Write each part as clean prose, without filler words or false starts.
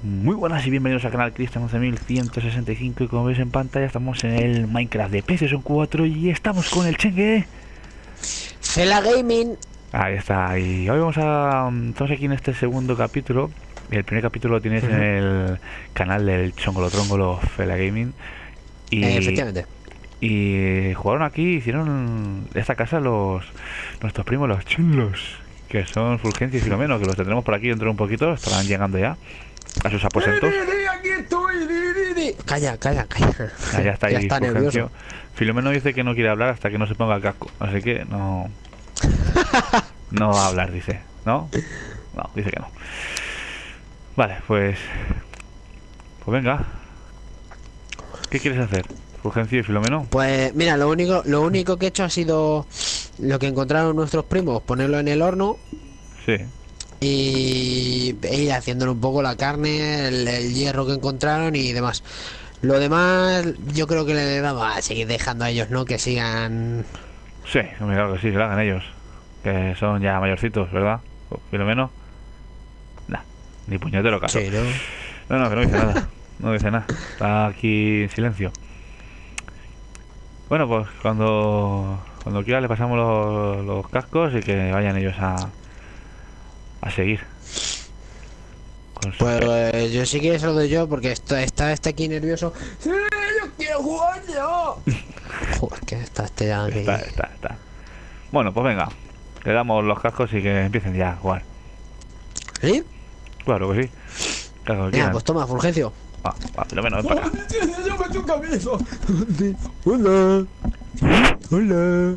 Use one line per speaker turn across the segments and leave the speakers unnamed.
Muy buenas y bienvenidos al canal Cristian 11165 y como veis en pantalla estamos en el Minecraft de PlayStation 4 y estamos con el Chengue.
Fela Gaming.
Ahí está, y hoy estamos aquí en este segundo capítulo. El primer capítulo lo tienes en el canal del Chongolo Trongolo Fela Gaming y,
Efectivamente.
y jugaron aquí, hicieron esta casa nuestros primos, los chunlos, que son Fulgencio y Filomeno, que los tendremos por aquí dentro de un poquito, estarán llegando ya a sus aposentos.
Aquí estoy. Calla.
Ah, ya está ahí
Ya está
Fulgencio.
nervioso.
Filomeno dice que no quiere hablar hasta que no se ponga el casco, así que no va a hablar, dice. ¿No? No, dice que no. Vale, pues venga. ¿Qué quieres hacer, Fulgencio y Filomeno?
Pues mira, lo único que he hecho ha sido lo que encontraron nuestros primos, ponerlo en el horno
Sí.
y ir haciéndole un poco la carne, el hierro que encontraron y demás. Lo demás yo creo que le vamos a seguir dejando a ellos, ¿no? Que sigan.
Sí, claro que sí, que lo hagan ellos. Que son ya mayorcitos, ¿verdad? Filomeno. Nah, ni puñetero caso.
Sí, ¿no?
No, que no dice nada. No dice nada. Está aquí en silencio. Bueno, pues cuando quiera le pasamos los cascos y que vayan ellos a seguir. Con su
Pues yo sí que se lo doy yo porque está aquí nervioso. ¡Sí, yo quiero jugar yo! Joder, que está ya aquí.
Está. Bueno, pues venga. Le damos los cascos y que empiecen ya a jugar.
¿Sí?
Claro que sí. Claro que
Mira,
quieran.
pues toma, Fulgencio.
Va, Filomeno, ven para acá.
Yo me echo un camino. Hola. Hola.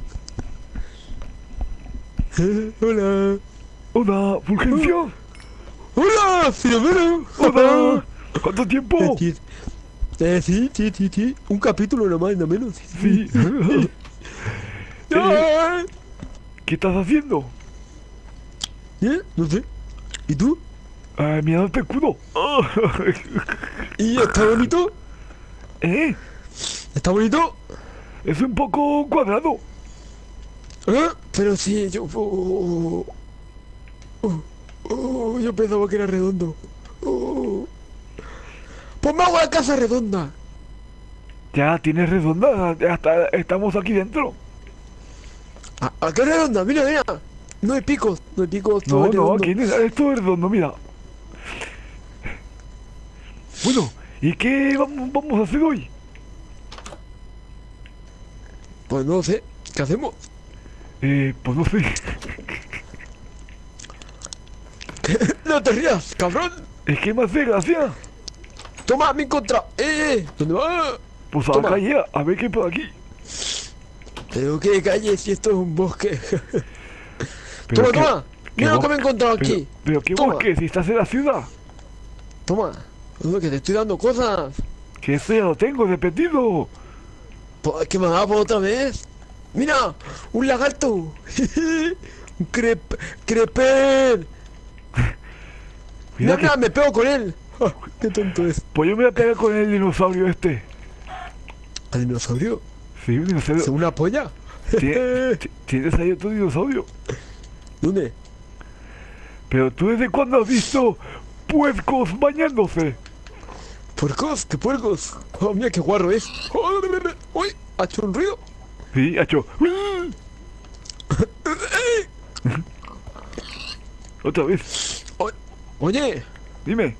Hola.
Hola, Fulgencio.
Hola, Filomeno.
Hola. ¿Cuánto tiempo?
Sí. Un capítulo nomás, no menos.
Sí.
Ay.
¿Qué estás haciendo?
No sé. ¿Y tú?
Mirándote el culo.
¿Y está bonito?
¿Eh?
¿Está bonito?
Es un poco cuadrado.
Pero sí, yo pensaba que era redondo. Pues me hago la casa redonda.
Ya tienes redonda. Estamos aquí dentro.
¿A qué redonda? Mira. No hay picos, todo
No,
es redondo.
aquí esto es redondo, mira. Bueno, ¿y qué vamos a hacer hoy?
Pues no sé, ¿qué hacemos?
Pues no sé.
No te rías, cabrón.
Es que me hace gracia.
Toma, mi contra. ¿Dónde va?
Pues a la
Toma.
calle, a ver qué hay por aquí.
Pero qué calle si esto es un bosque.
Pero
Toma. Mira lo que me he encontrado aquí.
Pero qué
Toma.
bosque, si estás en la ciudad.
Toma. Que te estoy dando cosas.
Que eso ya lo tengo repetido.
Pues que me haga por otra vez. Mira, un lagarto. Un creper.
Cuidado que...
Mira, me pego con él. Qué tonto es.
Pues yo me voy a pegar con el dinosaurio este.
¿Al dinosaurio?
Sí, un
¿Es
dinosaurio.
una polla?
¿Tienes ahí otro dinosaurio?
¿Dónde?
Pero tú desde cuándo has visto puercos bañándose.
¿Puercos? ¿Qué puercos? Oh, mira qué guarro es. Uy, ha hecho un ruido.
Sí, ha hecho. Otra vez.
Oye,
Dime,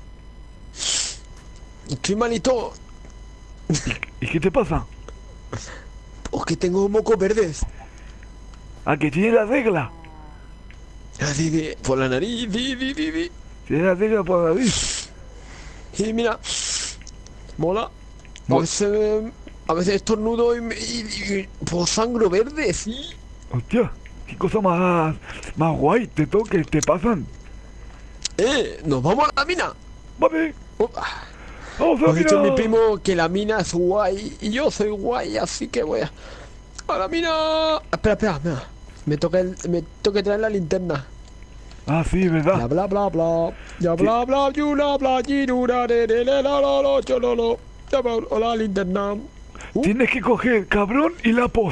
estoy malito.
¿y qué te pasa?
Oh, que tengo mocos verdes.
¿A que tiene la regla?
Así por la nariz,
Tiene la regla por la nariz.
Y mira, mola. A veces estornudo y por sangre verde, sí.
Hostia, qué cosa más guay te pasan.
Nos vamos a la mina.
Vale,
Oh,
vamos a
me ha dicho mi
mirar.
primo que la mina es guay y yo soy guay, así que voy a la mina. Espera, mira. Me toca traer la linterna.
Ah, sí,
Bla
verdad.
bla bla bla. Ya bla bla yula bla yirura de la lo chololo. Ya bla la linterna.
Tienes que coger cabrón y la pos.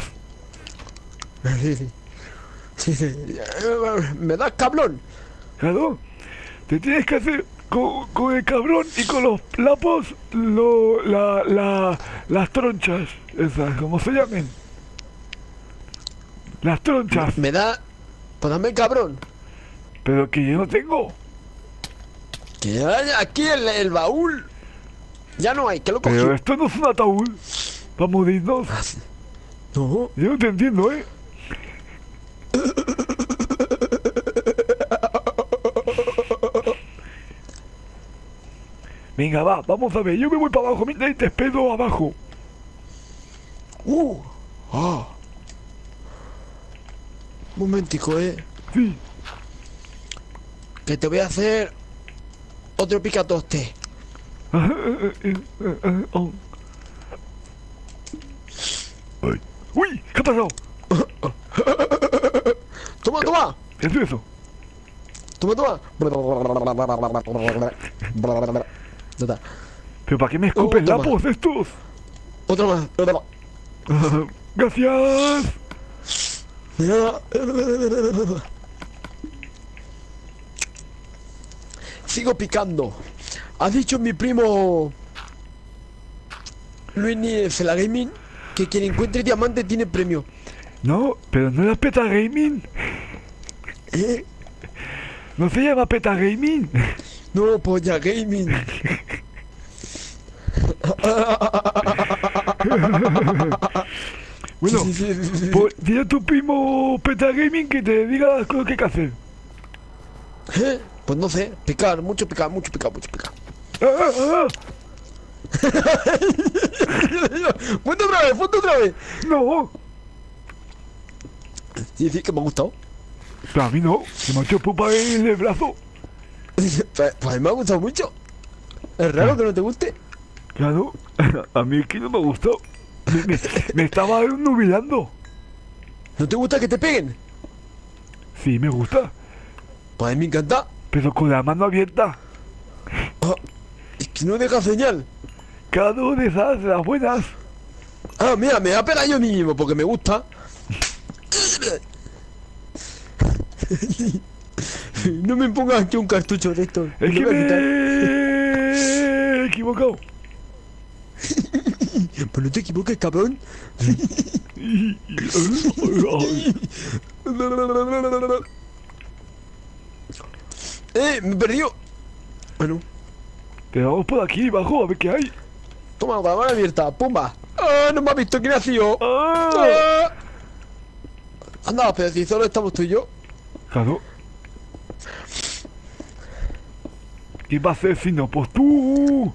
Sí. ¿Me das cablón?
Claro, te tienes que hacer con el cabrón y con los lapos, las tronchas, esas, como se llamen. Las tronchas.
Me da... Pues dame el cabrón.
Pero que yo no tengo.
Que hay aquí el baúl. Ya no hay, que lo
Pero
cogió.
esto no es un ataúd. Vamos a irnos.
No.
Yo no te entiendo, ¿eh? Venga, va, vamos a ver. Yo me voy para abajo, mira, y te espero abajo.
Ah. Un momentico,
Sí.
que te voy a hacer otro picatoste.
Oh. Ay. ¡Uy! ¿Qué ha pasado?
Toma, toma.
¿Qué es eso?
Toma, toma. Nada.
¿Pero para qué me escupen
toma.
lapos estos?
Otro más.
Gracias.
Sigo picando. ¿Has dicho mi primo Luis Níez la Gaming que quien encuentre diamante tiene premio?
No, pero no era Peta Gaming.
¿Eh?
No se llama Peta Gaming.
No, polla Gaming.
Bueno,
Sí.
pues dile a tu primo Peta Gaming que te diga las cosas que hay que hacer.
Pues no sé, picar, mucho picar, mucho picar, mucho picar.
¡Ah!
Ponte otra vez.
No,
Sí, que me ha gustado.
pero a mí no, se me ha hecho pupa en el brazo.
Pues a mí me ha gustado mucho. Es raro que no te guste.
Claro, a mí es que no me gustó. Me estaba nubilando.
¿No te gusta que te peguen?
Sí, me gusta,
Pues a mí me encanta.
pero con la mano abierta.
Ah, es que no deja señal.
Cada una de esas, las buenas.
Ah, mira, me voy a pegar yo mismo porque me gusta. No me pongas aquí un cartucho de esto.
Es que
Lo voy a quitar.
me he equivocado.
Pues no te equivoques, cabrón. Me perdió. Bueno,
Te vamos por aquí abajo a ver qué hay.
toma, con la mano abierta, pumba. ¡Ah, no me ha visto, Ignacio!
¡Ah!
¡Ah! Anda, pero si solo estamos tú y yo.
Claro. ¿Qué va a ser si no? Pues tú.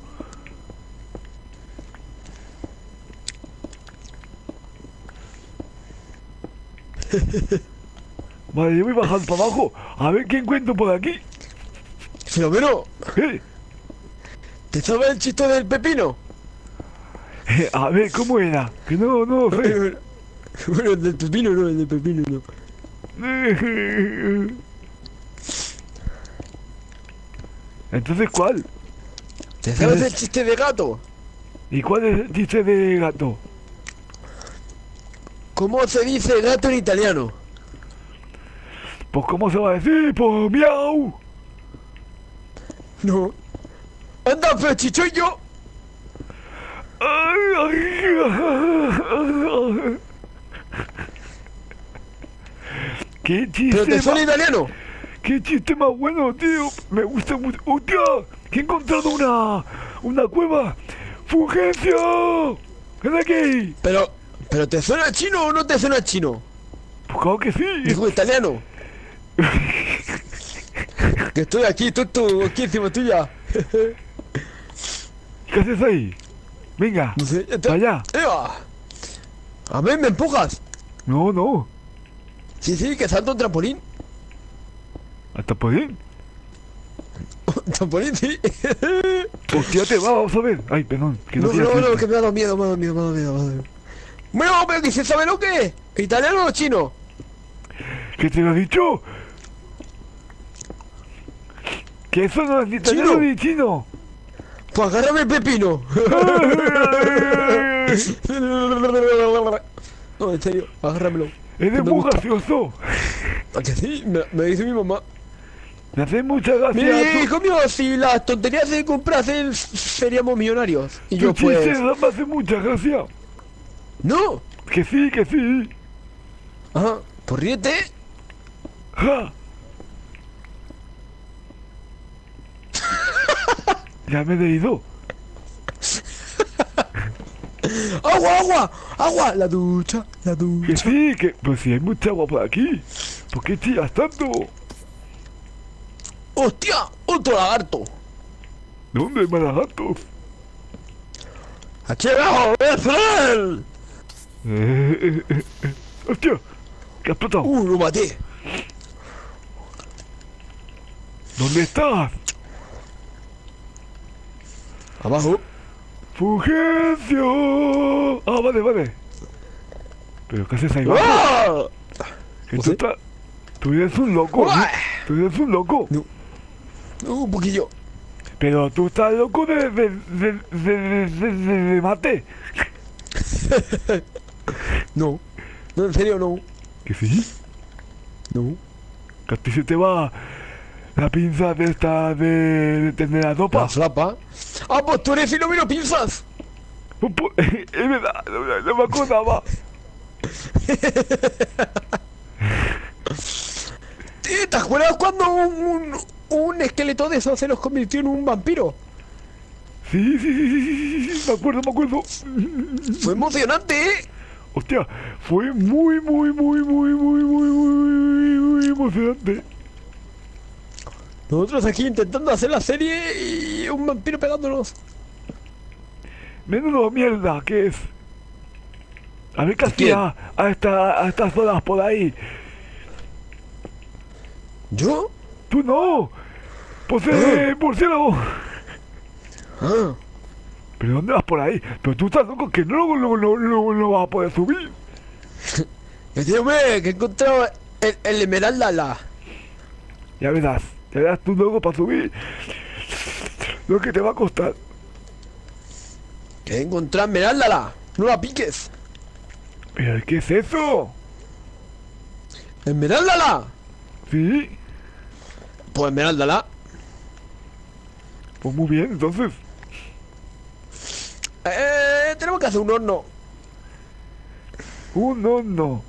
Vale, yo voy bajando para abajo. A ver qué encuentro por aquí.
Filomeno,
¿Eh?
¿te sabes el chiste del pepino?
A ver, ¿cómo era? Que no lo sé.
Bueno, el del pepino no, el del pepino no.
Entonces, ¿cuál?
¿Te sabes el chiste de gato?
¿Y cuál es el chiste de gato?
¿Cómo se dice gato en italiano?
Pues, ¿cómo se va a decir? Pues, miau.
No. ¡Anda, pechichoyo!
¿Qué
¿Pero
chiste
te suena
más,
italiano?
qué chiste más bueno, tío? Me gusta mucho. ¡Hostia! Que he encontrado una cueva. ¡Fulgencio! ¡Ven aquí!
¿Pero te suena chino o no te suena chino?
Pues claro que sí.
Dijo italiano. Que estoy aquí, tonto, aquí encima tuya.
¿Qué haces ahí? Venga,
No sé,
para allá.
¡Eva! A ver, me empujas.
No.
Sí, que salto un trampolín.
¿Hasta por ahí?
Un trampolín, sí.
Hostia, te va, vamos a ver. Ay, perdón. Que
No,
quería hacerte.
que me ha dado miedo. Bueno, pero que se sabe lo que es. ¿Italiano o chino?
¿Qué te lo he dicho? Que eso no es ni italiano
¿Chino?
ni chino.
Pues agárrame el pepino. No, en serio, agárramelo.
Eres
Me
muy
gusta.
gracioso.
¿A que sí? Me dice mi mamá.
Me hace mucha gracia.
Mire, hijo mío, si las tonterías se comprasen, seríamos millonarios. Y yo
Tu chiste
pues...
me hace mucha gracia.
¡No!
Que sí, que sí.
Ajá, pues ríete.
¡Ja! Ya me he ido.
¡Agua, agua! ¡Agua! La ducha, la
Que
ducha.
sí, que... Pues si hay mucha agua por aquí. ¿Por qué chillas tanto?
¡Hostia! ¡Otro lagarto!
¿Dónde hay más lagartos?
¡Aquí abajo! ¡Bezrel!
¡Hostia! ¿Qué has explotado?
Lo maté.
¿Dónde estás?
Abajo.
¡Fulgencio! Ah, vale, vale. ¿Pero qué haces ahí abajo?
¡Ah!
Que
No
tú
sé.
estás... Tú eres un loco, ¿no?
¡Uah!
Tú eres un loco.
No. Un poquillo.
Pero tú estás loco de mate.
No. No, en serio, no.
¿Que sí?
No.
Que a ti se te va la pinza de esta de tener la sopa.
La flapa. ¡Ah, pues tú eres y no me lo piensas!
Es verdad, no me acordaba.
¿Te acuerdas cuando un esqueleto de esos se los convirtió en un vampiro?
Sí, sí, sí, sí, sí, sí, me acuerdo, me acuerdo.
Fue emocionante, ¿eh?
Hostia, fue muy, muy, muy, muy, muy, muy, muy, muy emocionante.
Nosotros aquí intentando hacer la serie y un vampiro pegándonos.
Menudo mierda, ¿qué es? A ver qué
¿Quién?
hacía a estas horas por ahí.
¿Yo?
Tú no. Pues murciélago.
Ah.
¿Pero dónde vas por ahí? Pero tú estás loco que no vas a poder subir.
Que tío, que he encontrado el esmeralda la.
Ya verás tú loco para subir. Lo que te va a costar.
Que he encontrado esmeralda la. No la piques.
¿Pero qué es eso?
Esmeralda la.
¿Sí?
Pues esmeralda la.
Pues muy bien, entonces.
Tenemos que hacer un horno.
Un horno.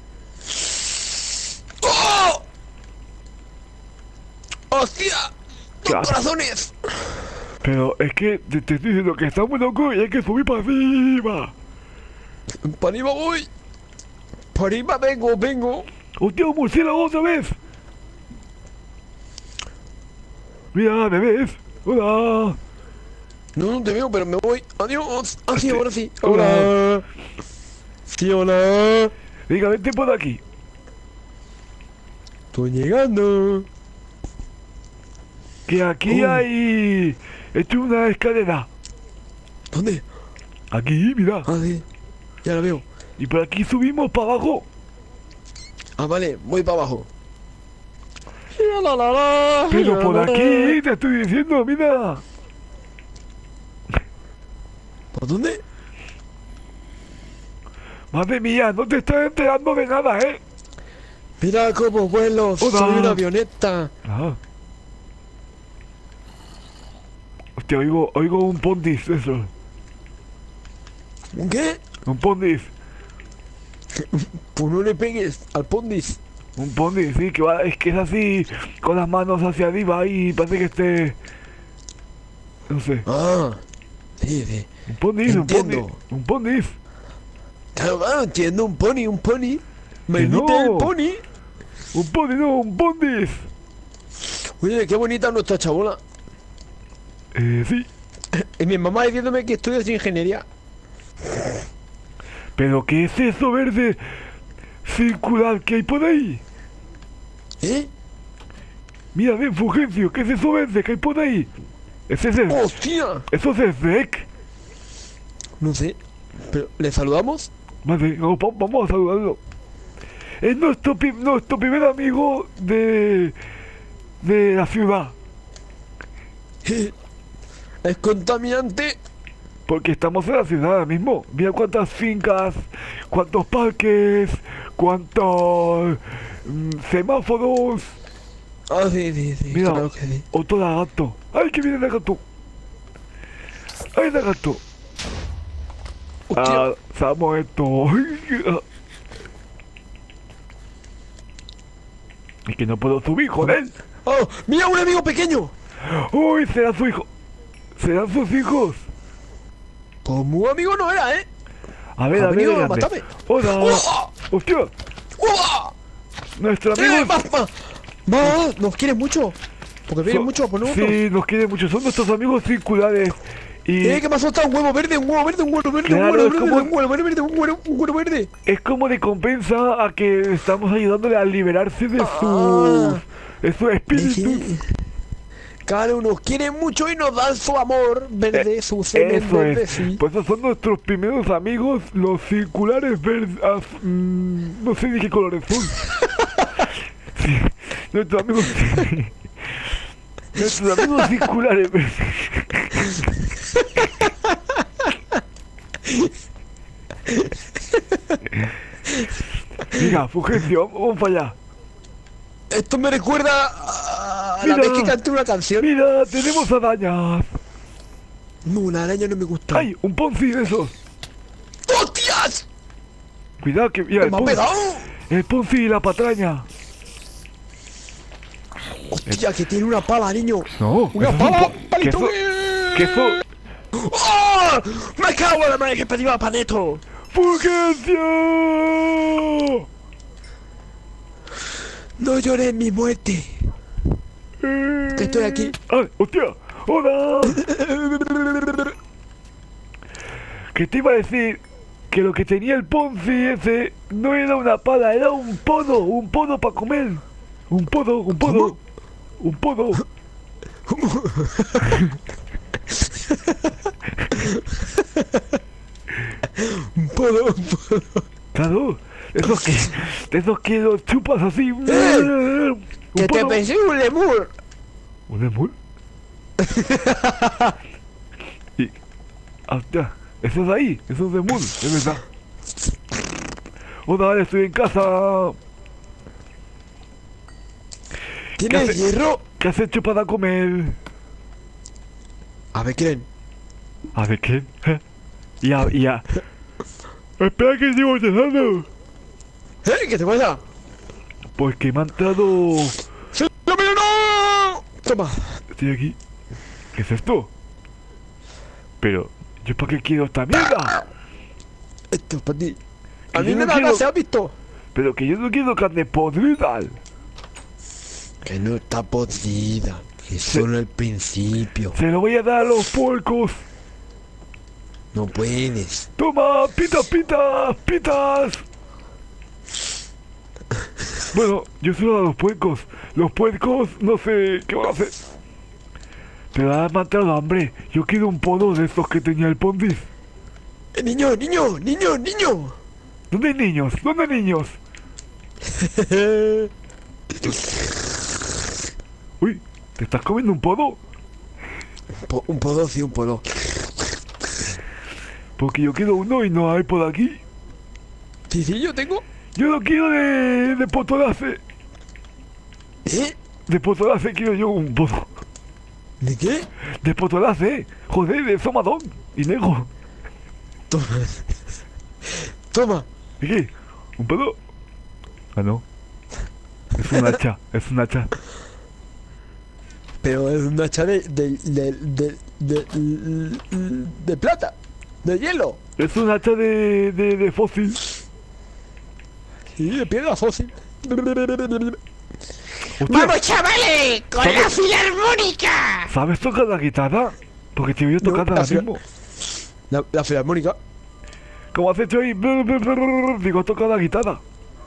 ¡Oh! ¡Hostia! ¡Dos
Claro.
corazones!
Pero es que te estoy diciendo que está muy loco y hay que subir para arriba.
¡Para arriba voy! ¡Para arriba vengo!
¡Hostia, un murciélago otra vez! Mira, ¿me ves? ¡Hola!
No, no te veo, pero me voy. ¡Adiós! ¡Ah, sí, ahora sí!
Hola.
¡Hola! ¡Sí, hola!
Venga, vente por aquí.
¡Estoy llegando!
Que aquí hay... He hecho una escalera.
¿Dónde?
Aquí, mira.
Ah, sí. Ya la veo.
Y por aquí subimos para abajo.
Ah, vale, voy para abajo.
Pero por aquí, te estoy diciendo, mira.
¿Por dónde?
Madre mía, no te estás enterando de nada, ¿eh?
Mira cómo vuelo,
Hola.
soy una avioneta.
Ah. Hostia, oigo un pondis, eso.
¿Un qué?
Un pondis.
Pues no le pegues al pondis.
Un pondis, sí, que va, es que es así, con las manos hacia arriba y parece que esté... No sé.
Ah, sí, sí.
Un pondis, un pondis.
Entiendo.
Un pondis.
Claro, claro, entiendo, un pony, un pony. Me
Que no.
imita el pony.
Un pondis, no, un pondis.
Oye, qué bonita nuestra chabola.
Sí.
Y mi mamá diciéndome que estudias ingeniería.
¿Pero qué es eso verde circular que hay por ahí?
¿Eh?
Mira, ven, Fulgencio, ¿qué es eso verde que hay por ahí? ¿Ese es el...
¡Hostia!
¿Eso es el Zek?
No sé. ¿Pero le saludamos?
Vale, vamos a saludarlo. Es nuestro primer amigo de la ciudad.
¿Es contaminante?
Porque estamos en la ciudad ahora mismo. Mira cuántas fincas, cuántos parques, cuántos semáforos.
Ah, sí, sí, sí,
Mira,
claro que sí.
otro lagarto. ¡Ay, que viene el lagarto! ¡Ay, lagarto!
Hostia.
Ah, se ha muerto. Es que no puedo subir, joder.
¡Oh! ¡Mira un amigo pequeño!
¡Uy, será su hijo! ¿Serán sus hijos?
Pues muy amigo no era, ¿eh?
A ver,
Ha
a ver,
venido a
grande.
matarme.
¡Hola!
¡Uah!
¡Hostia!
¡Uah!
¡Nuestro amigo!
¡Más, más! ¡Más! ¿Nos quieren mucho? Porque vienen
Son-
mucho a poner otro.
Sí, nos quieren mucho. Son nuestros amigos circulares. Y
¿Qué me ha soltado? Un huevo verde, un huevo verde, un huevo verde,
Claro,
un huevo
es
verde,
como-
un huevo verde, un huevo verde.
es como recompensa a que estamos ayudándole a liberarse
Ah.
de su espíritu.
Claro, nos quieren mucho y nos dan su amor verde, su semen
Eso
verde,
es.
sí.
Pues esos son nuestros primeros amigos, los circulares verdes. No sé de qué colores son. Sí, nuestros amigos. Nuestros amigos circulares verdes. Venga, Fulgencio, vamos para allá.
Esto me recuerda a la
Mira.
vez que canté una canción.
Mira, tenemos arañas.
No, una araña no me gusta.
¡Ay! Un Ponzi de esos.
¡Hostias!
Cuidado que. Mira,
¡Me ha pegado!
el Ponzi y la patraña.
¡Hostia, que tiene una pala, niño!
No,
¡Una
eso es un
pala!
que
¡Palito!
eso, que eso.
¡Oh! ¡Me cago en la madre que pedía paneto!
¡Fulgencio!
No llores mi muerte. Que estoy aquí.
¡Ay, hostia! ¡Hola! Que te iba a decir que lo que tenía el Ponzi ese no era una pala, era un podo para comer. Un podo.
¿Cómo?
Un podo.
Un podo.
Claro, esos que los chupas así. Un
Que te
podo.
pensé un lemur.
¿Un emul? Y. Hostia, eso es ahí, eso es de emul, es verdad. Hola, estoy en casa.
¿Tienes
hace?
hierro?
¿Qué has hecho para comer?
A ver, ¿quién?
A ver, ¿qué? Ya. Espera que sigo llegando.
¿Qué te pasa?
Pues que me ha entrado.
¡Sí, no, pero no! Toma.
Estoy aquí. ¿Qué es esto? Pero, ¿yo para qué quiero esta mierda?
Esto es para ti.
Que
A mí
yo
me
no
da
quiero-
gas, ¿se has visto?
Pero que yo no quiero carne podrida.
Que no está podrida. Que es solo el principio.
Se lo voy a dar a los puercos.
No puedes.
Toma, pitas. Bueno, yo solo a los puercos. Los puercos no sé qué van a hacer. Pero ahora me ha entrado hambre. Yo quiero un podo de estos que tenía el Pondis.
Niño.
¿Dónde hay niños? ¿Dónde hay niños? Uy, ¿te estás comiendo un podo?
Un podo, sí, un podo.
Porque yo quiero uno y no hay por aquí.
Sí, yo tengo.
Yo lo quiero de potolace.
¿Eh?
De potolace quiero yo un podo.
¿De qué?
De potolace. Joder, de somadón y negro.
Toma. Toma.
¿De qué? ¿Un podo? Ah, no. Es un hacha, es un hacha.
Pero es una hacha de plata. De hielo.
Es un hacha de fósil.
Sí, de piedra fósil.
Hostia,
¡Vamos, chavales! ¡Con
¿Sabes?
la filarmónica!
¿sabes tocar la guitarra? Porque te voy a tocar
No,
ahora
la fila-
mismo.
La filarmónica.
¿Cómo has hecho ahí? Digo, toca la guitarra.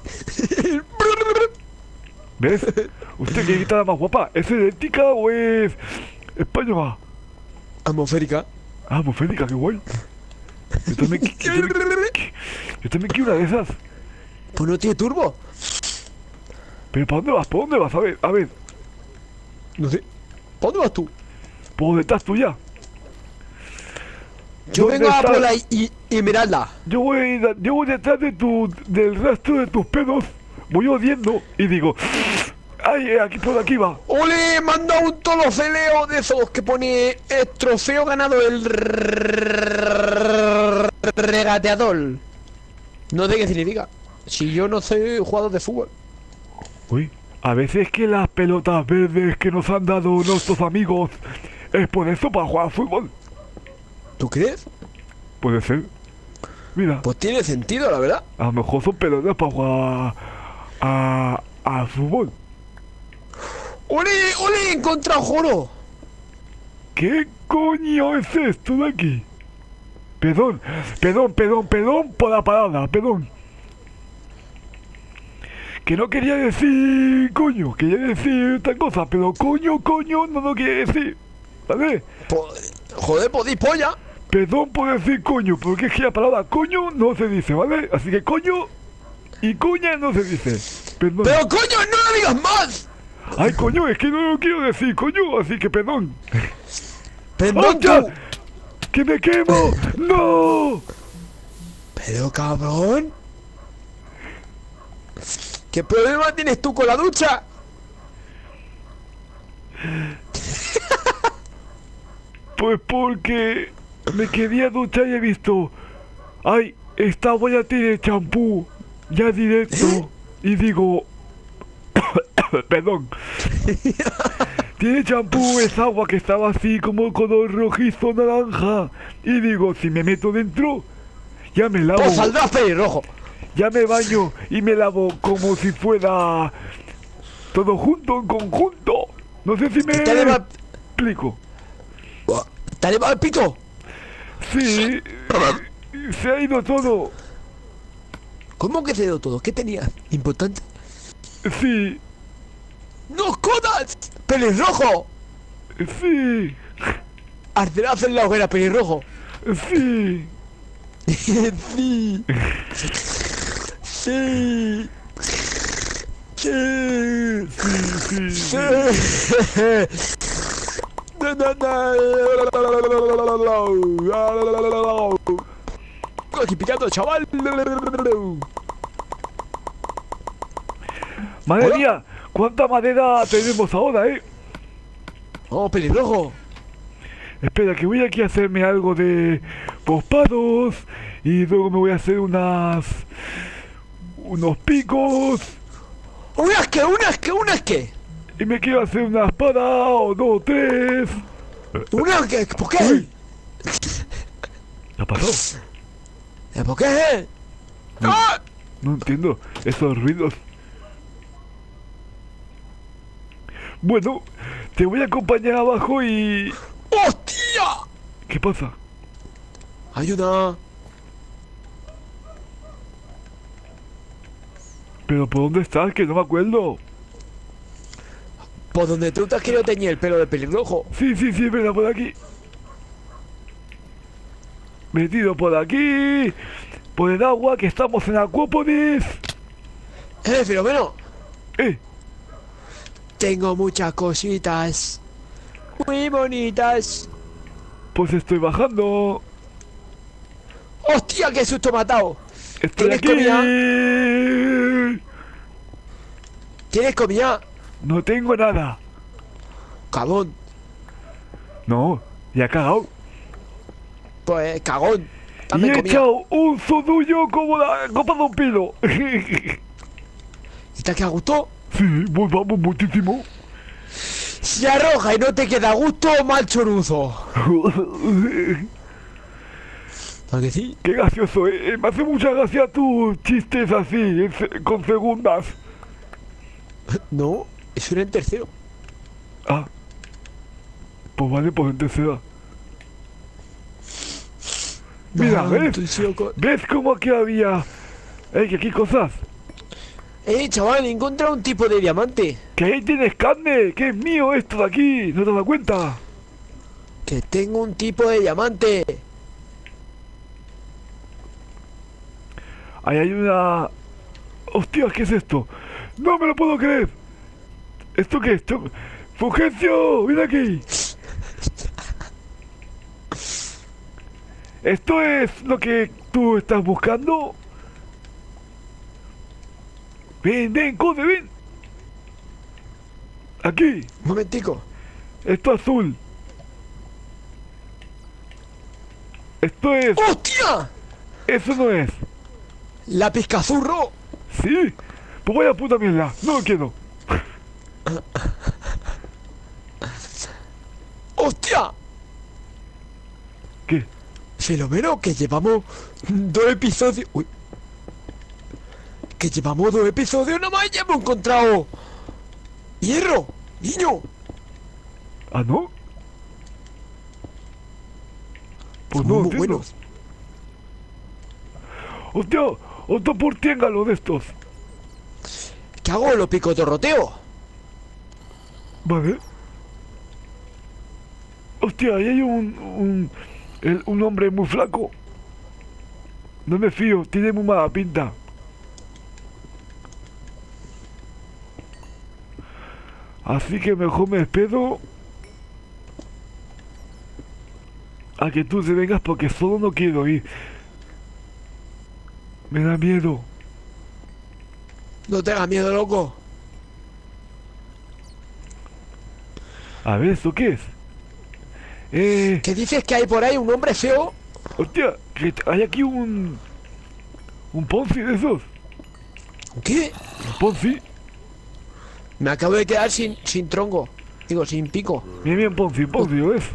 ¿Ves? ¿Usted qué guitarra más guapa? ¿Es idéntica o es española?
Atmosférica.
Ah, atmosférica, qué guay. Yo también, yo también quiero una de esas.
Pues no tiene turbo.
¿Pero para dónde vas? ¿Por dónde vas? A ver.
No sé. ¿Para dónde vas tú?
¿Por dónde estás tú ya?
Yo
¿Dónde
vengo a
estás?
por la Esmeralda.
Yo voy detrás del rastro de tus pedos. Voy oliendo y digo... ¡Ay, aquí por aquí va!
¡Ole! Manda un toloceleo de esos que pone el trofeo ganado el regateador. No sé qué significa. Si yo no soy jugador de fútbol.
Uy, a veces que las pelotas verdes que nos han dado nuestros amigos es por eso para jugar fútbol.
¿Tú crees?
Puede ser. Mira,
Pues tiene sentido, la verdad.
a lo mejor son pelotas para jugar a fútbol.
¡Ole! ¡Ole! ¡Encontra Joro!
¿Qué coño es esto de aquí? Perdón por la palabra, perdón. Que no quería decir coño, quería decir otra cosa, pero coño no lo quiere decir, ¿vale?
Joder, podéis polla.
Perdón por decir coño, porque es que la palabra coño no se dice, ¿vale? Así que coño y cuña no se dice. Perdón.
¡Pero coño, no lo digas más!
Ay, coño, es que no lo quiero decir, coño, así que perdón.
¡Perdón
¡Hostia!
tú!
¡Que me quemo! ¡No!
Pero cabrón. ¿Qué problema tienes tú con la ducha?
Pues porque me quería duchar y he visto... Ay, esta boya tiene champú ya directo. Y digo... Perdón. Tiene champú, es agua que estaba así como color rojizo naranja. Y digo, si me meto dentro, ya me lavo.
Pues saldrás pelirrojo.
Ya me baño y me lavo como si fuera todo junto, en conjunto. No sé si me
¿Te ha llevado
explico.
el pito?
Sí, se ha ido todo.
¿Cómo que se dio todo? ¿Qué tenías? ¿Importante?
Sí,
¡No jodas! ¡Pelirrojo!
sí,
Arcerás en la hoguera, pelirrojo.
sí.
Sí. Sí. Sí.
Sí.
Aquí picando, chaval.
Madre
¿Hola?
mía, ¿cuánta madera tenemos ahora,
Oh, pelirrojo.
Espera, que voy aquí a hacerme algo de pospados y luego me voy a hacer unos picos
Unas que.
y me quiero hacer una espada o dos o tres.
Unas que. ¿Por qué?
Uy. ¿Qué ha pasado?
¿Por qué? ¡Ah!
No entiendo esos ruidos. Bueno, te voy a acompañar abajo y...
¡Hostia!
¿Qué pasa?
Ayuda.
¿Pero por dónde estás? Que no me acuerdo.
Por donde tú te has querido teñir el pelo de pelirrojo.
Sí, venga, por aquí. Metido por aquí. Por el agua, que estamos en Acuópolis.
Filomeno.
¡Eh!
Tengo muchas cositas. Muy bonitas.
Pues estoy bajando.
¡Hostia, qué susto me ha matado!
Estoy
¿Tienes
aquí.
comida? ¿Tienes comida?
No tengo nada.
Cagón.
No, ya he cagado.
Pues cagón.
Y
Dame
he
comida.
echado un sodullo como la copa de un pino.
¿Y te ha quedado a gusto?
Sí, pues vamos muchísimo.
Si arroja y no te queda a gusto, mal choruzo. ¿A que sí?
Qué gracioso, me hace mucha gracia tus chistes así, con segundas.
No, eso era en tercero.
Ah, pues vale, pues en tercera. Mira,
No,
¿ves?
estoy loco.
¿Ves cómo aquí había... que aquí hay cosas?
Chaval, he encontrado un tipo de diamante.
Que ahí tienes carne, que es mío esto de aquí, ¿no te das cuenta?
Que tengo un tipo de diamante.
Ahí hay una... ¡Hostia! ¿Qué es esto? ¡No me lo puedo creer! ¿Esto qué es? ¡Fulgencio! ¡Ven aquí! ¿Esto es lo que tú estás buscando? Ven, Code, ven. Aquí.
Un momentico.
Esto azul. Esto es...
¡Hostia!
Eso no es.
Lápiz cazurro.
Sí. Pues vaya puta mierda. No lo quiero.
¡Hostia!
¿Qué?
Filomeno, que llevamos 2 episodios. Uy. Que llevamos 2 episodios nomás y ya hemos encontrado hierro, niño.
¿Ah, no? Pues
Son
no
muy
entiendo.
buenos.
Hostia, otro portiéngalo de estos.
¿Qué hago? ¿Lo picotorroteo?
Vale. Hostia, ahí hay un hombre muy flaco. No me fío, tiene muy mala pinta. Así que mejor me espero a que tú te vengas porque solo no quiero ir. Me da miedo.
No tengas miedo, loco.
A ver, ¿eso qué es?
¿Qué dices que hay por ahí un hombre feo?
Hostia, que hay aquí un Ponzi de esos.
¿Qué?
Un Ponzi.
Me acabo de quedar sin tronco. Digo, sin pico.
Mira, mira, un Ponzi, ¿lo ves?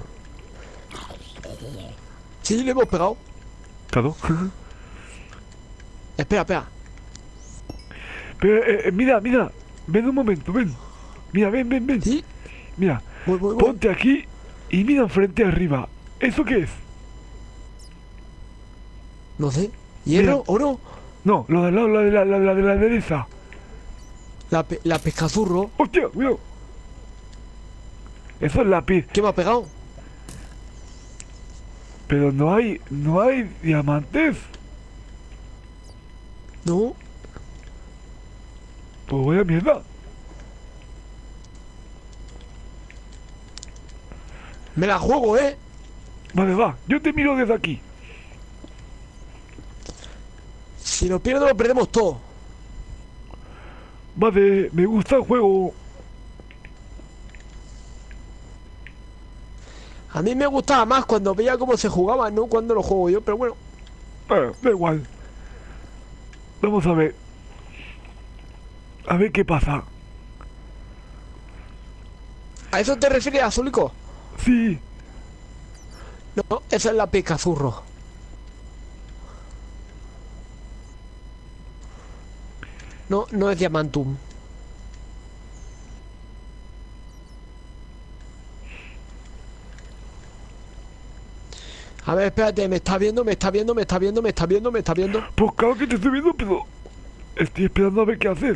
Sí, le hemos pegado.
Claro.
Espera, espera.
Pero, mira, mira. Ven un momento, ven. Mira, ven.
¿Sí?
Mira,
Voy.
ponte aquí y mira enfrente arriba. ¿Eso qué es?
No sé. ¿Hierro?
Mira.
¿Oro?
No, lo de la derecha.
La pescazurro.
Hostia, cuidado. Eso es lápiz.
¿Qué me ha pegado?
Pero no hay diamantes.
No.
Pues vaya mierda.
Me la juego, ¿eh?
Vale, va. Yo te miro desde aquí.
Si lo pierdo, lo perdemos todo.
Vale, me gusta el juego.
A mí me gustaba más cuando veía cómo se jugaba, no cuando lo juego yo, pero bueno.
Da igual. Vamos a ver. A ver qué pasa.
¿A eso te refieres, Azulico?
Sí.
No, esa es la pescazurro. No, no es diamantum. A ver, espérate, me está viendo.
Pues claro que te estoy viendo, pero estoy esperando a ver qué haces.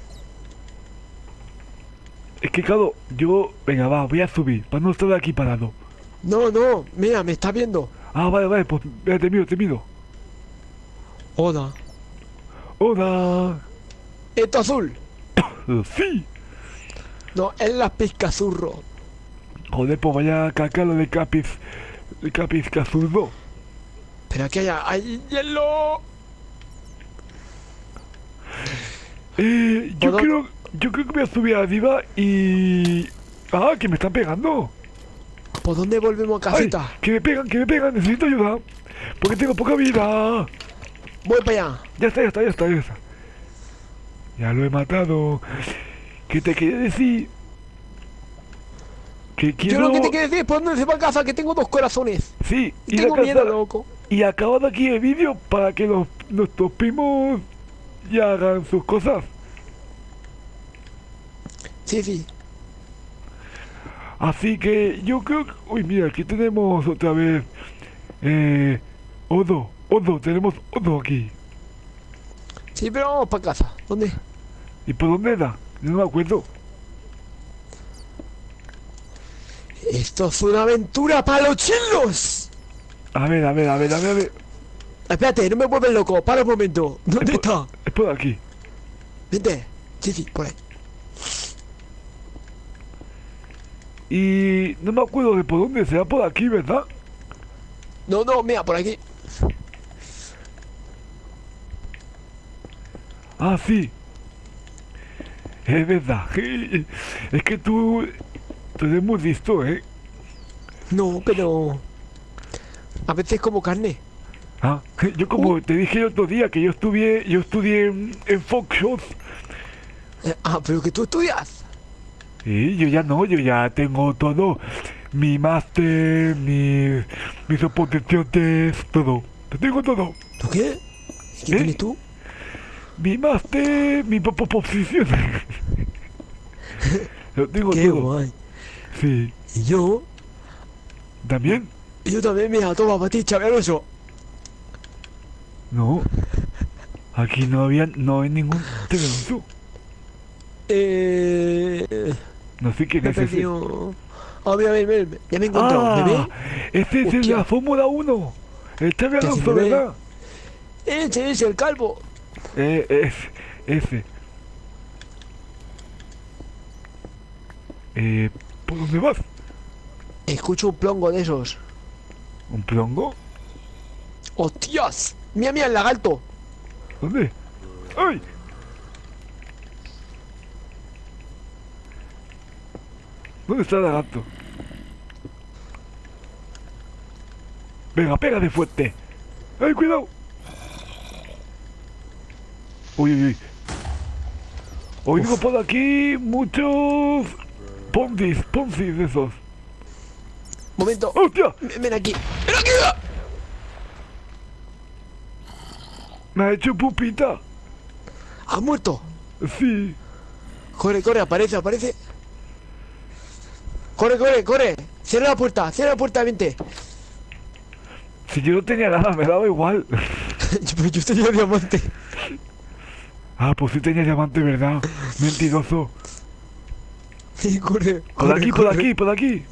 Es que claro, yo... Venga, va, voy a subir, para no estar aquí parado.
No, no, mira, me está viendo.
Ah, vale, pues mira, te miro.
Hola.
Hola.
¿Esto azul?
Sí.
No, es la pescazurro.
Joder, pues vaya caca lo de Capis Cazurdo.
Pero aquí hay hielo.
Yo creo que voy a subir arriba y... Ah, que me están pegando.
¿Por dónde volvemos a
Ay,
casita?
que me pegan, necesito ayuda. Porque tengo poca vida.
Voy para allá.
Ya está. Ya lo he matado. ¿Qué te quería decir? Que
Yo
quiero...
lo que te quiero decir es por dónde se va a casa, que tengo 2 corazones.
Sí,
Y
ir a
tengo
casa
miedo, loco.
y acabo de aquí el vídeo para que nuestros primos ya hagan sus cosas.
Sí.
Así que yo creo que... Uy, mira, aquí tenemos otra vez... Odo, tenemos Odo aquí.
Sí, pero vamos para casa. ¿Dónde?
¿Y por dónde era? No me acuerdo.
Esto es una aventura para los chilos.
A ver.
Espérate, no me vuelves loco. Para un momento. ¿Dónde está?
Es por aquí.
Vente. Sí, por ahí.
Y no me acuerdo de por dónde, será por aquí, ¿verdad?
No, mira, por aquí.
Ah, sí. Es verdad. Es que tú eres muy listo, ¿eh?
No, pero... A veces como carne.
Ah, yo como te dije el otro día que yo estudié en Foxhouse.
Pero que tú estudias.
Sí, yo ya no, yo ya tengo todo. Mi máster, mis oposiciones, todo. Lo tengo todo.
¿Tú qué? ¿Y qué tienes tú?
Mi máster, mi oposiciones. Lo tengo
Qué
todo.
guay.
Sí.
Y yo
¿También?
también, mira, toma para ti, Xabi Alonso.
No. Aquí no hay ningún televisor. No sé quién
Me he
es ese.
perdido. Mira, ya me he encontrado. ¿Me ve?
Ese es el de
Hostia.
la Fórmula 1. El Xabi
Ya sí
Alonso,
me ve.
¿verdad?
Ese es el calvo.
Ese. ¿Por dónde vas?
Escucho un plongo de esos.
¿Un plongo?
¡Hostias! Mira, el lagarto.
¿Dónde? ¡Ay! ¿Dónde está el lagarto? Venga, pégale fuerte. ¡Ay, cuidado! Uy. Oigo por aquí muchos poncis de esos.
Momento.
¡Hostia!
Ven aquí. ¡Ven aquí!
Me ha hecho pupita.
¿Has muerto?
Sí.
Corre, aparece. Corre. Cierra la puerta, vente.
Si yo no tenía nada, me daba igual.
Pero yo tenía diamante.
Ah, pues sí tenía diamante, ¿verdad? Mentiroso.
Sí, corre.
Por aquí.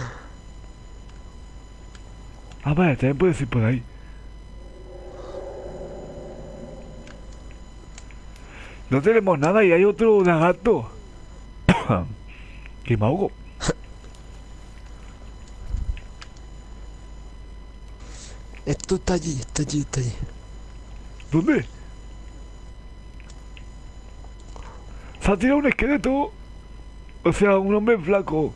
Ah, vale, también puedes ir por ahí. No tenemos nada y hay otro lagarto. Que me ahogo.
Esto está allí.
¿Dónde? Se ha tirado un esqueleto. O sea, un hombre flaco.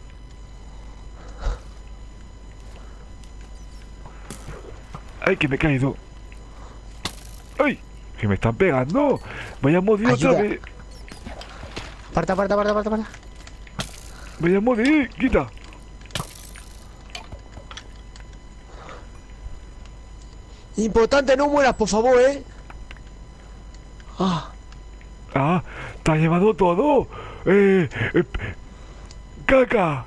Ay, que me he caído. Ay, que me están pegando. Voy a morir otra
Ayuda.
vez.
Aparta.
Voy a morir. Quita.
Importante, no mueras, por favor,
Ah, te ha llevado todo. Caca.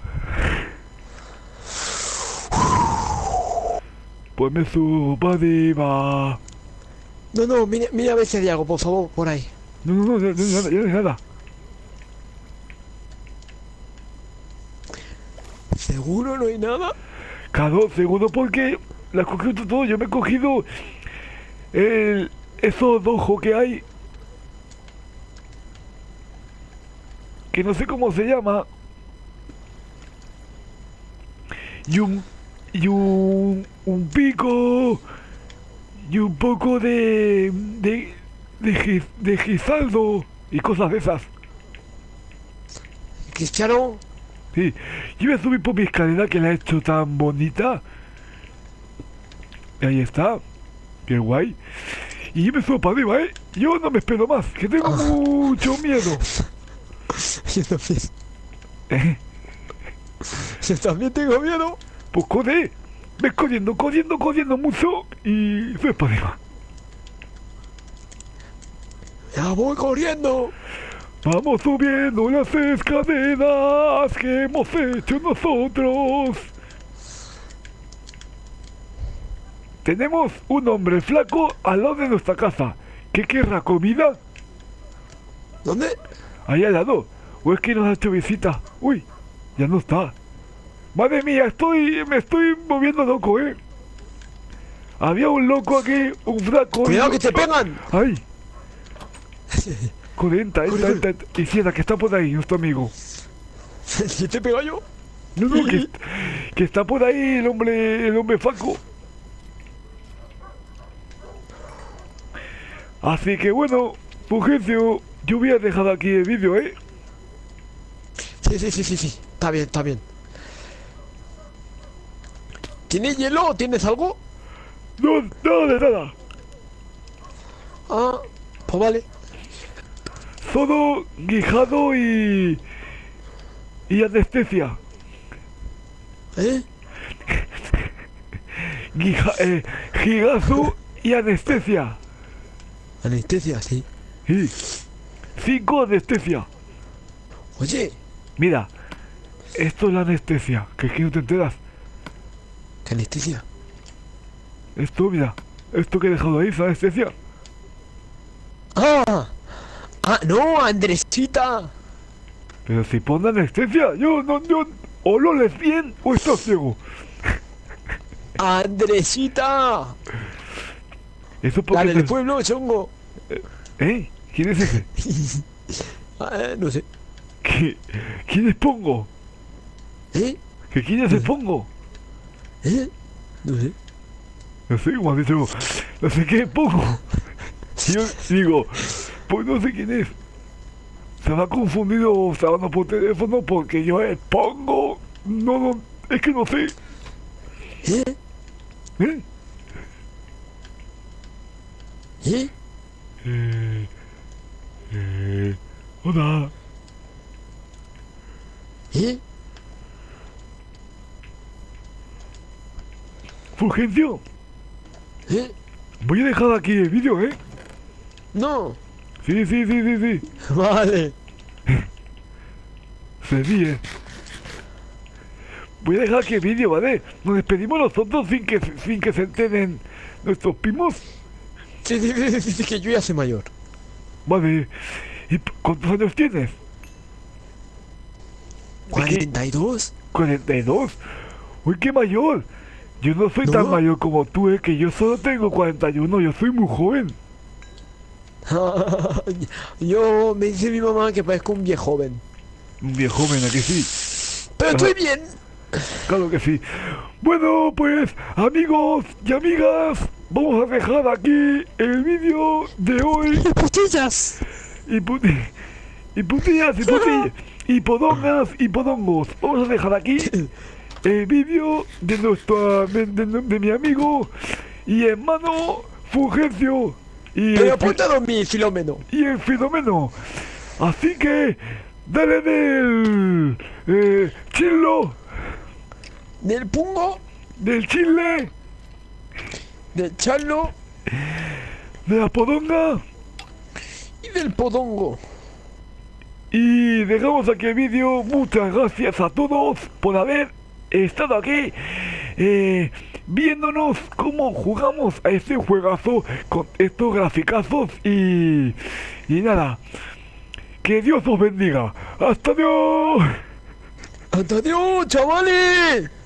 Pues me subo para arriba.
No, mira a ver si hay algo, por favor, por ahí.
No, ya no hay nada.
¿Seguro no hay nada?
Claro, seguro porque la has cogido todo. Yo me he cogido esos dos ojos que hay. Que no sé cómo se llama. Y un pico. Y un poco de guisaldo. Y cosas de esas.
Cristiano,
Sí, yo voy a subir por mi escalera que la he hecho tan bonita. Y ahí está. Qué guay. Y yo me subo para arriba, ¿eh? Yo no me espero más, que tengo mucho miedo.
yo también.
¿Eh?
Yo también tengo miedo.
Pues corre. Ves corriendo mucho y sube para arriba.
Ya voy corriendo.
Vamos subiendo las escaleras que hemos hecho nosotros. Tenemos un hombre flaco al lado de nuestra casa. ¿Qué querrá? ¿Comida?
¿Dónde?
Ahí al lado. ¿O es que nos ha hecho visita? Uy, ya no está. Madre mía, me estoy moviendo loco, ¿eh? Había un loco aquí, un flaco.
¡Cuidado que te pegan!
¡Ay! 40, entra. Y Siena, que está por ahí, nuestro amigo.
¿Sí te pego yo?
No, que está por ahí el hombre flaco. Así que bueno, Fulgencio, yo voy a dejar aquí el vídeo, ¿eh?
Sí. Está bien, está bien. ¿Tienes hielo o tienes algo?
No, nada de nada.
Ah, pues vale.
Solo guijado y anestesia.
¿Eh?
Gigazo y anestesia.
Anestesia, sí.
Sí. 5 anestesia.
Oye,
Mira, esto es la anestesia, que aquí no te enteras.
¿qué anestesia?
Esto, mira, esto que he dejado ahí es anestesia.
¡Ah! ¡Ah, no, Andresita!
Pero si pone anestesia, yo, o lo lees bien o estás ciego.
¡Andresita!
Eso
La
porque...
del pueblo, chongo.
¿Eh? ¿Quién es ese?
No sé.
¿Quién es Pongo?
¿Eh?
¿Quién es el Pongo?
¿Eh? No sé.
No sé, como has dicho, no sé qué es Pongo. Y yo digo, pues no sé quién es. Se me ha confundido hablando por teléfono porque yo es Pongo. No, es que no sé.
¿Eh?
¿Eh? Hola.
¿Eh?
Fulgencio,
¿Eh?
voy a dejar aquí el vídeo, ¿eh?
No.
Sí.
Vale.
Se ríe. Voy a dejar aquí el vídeo, ¿vale? Nos despedimos nosotros sin que se enteren nuestros primos.
Sí, que yo ya soy mayor.
Vale. ¿Y cuántos años tienes?
42.
42. Uy, qué mayor. Yo no soy tan
¿No?
mayor como tú, que yo solo tengo 41, yo soy muy joven.
Yo me dice mi mamá que parezco un viejo joven.
Un viejo joven, ¿a que sí?
Pero estoy bien.
Claro que sí. Bueno, pues, amigos y amigas, vamos a dejar aquí el vídeo de hoy.
¡Putillas!
Y putillas, y podongas y podongos. Vamos a dejar aquí el vídeo de de mi amigo y hermano Fulgencio
Pero apuntado mi Filomeno.
y el Filomeno. Así que dale del chilo,
Del pungo,
del chile,
del charlo
de la podonga.
y del podongo.
Y dejamos aquí el vídeo. Muchas gracias a todos por haber estado aquí viéndonos cómo jugamos a este juegazo con estos graficazos y nada. Que Dios os bendiga. ¡Hasta Dios!
¡Hasta Dios, chavales!